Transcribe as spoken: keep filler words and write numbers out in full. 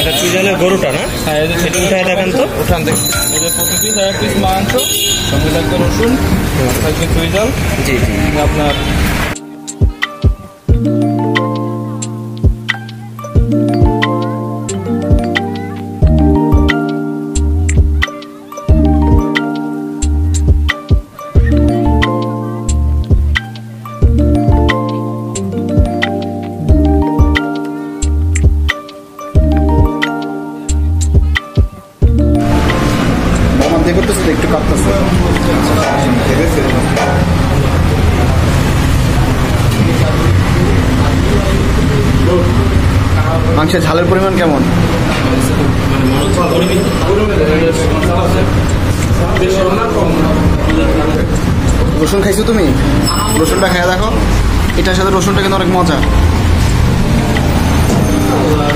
এটা চুইজালের গরুটা না? হ্যাঁ, এই যে এটা উঠায় দেখান তো। উঠান দেখুন, এই যে প্রতিদিন এক পিস মাংস, সঙ্গে থাকবে রসুন, থাকবে চুইজাল। জি জি। আপনার একটু কাঁপতেছে। মাংসের ঝালের পরিমাণ কেমন? রসুন খাইছো তুমি? রসুনটা খাইয়া দেখো, এটার সাথে রসুনটা কিন্তু অনেক মজা।